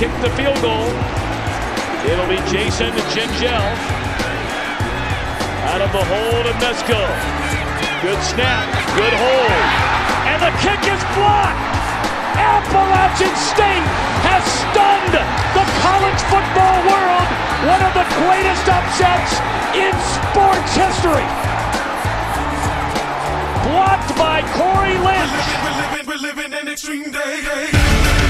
kick the field goal. It'll be Jason Gingell. Out of the hold of Mesco. Good snap, good hold. And the kick is blocked. Appalachian State has stunned the college football world. One of the greatest upsets in sports history. Blocked by Lynch. We're living an extreme day.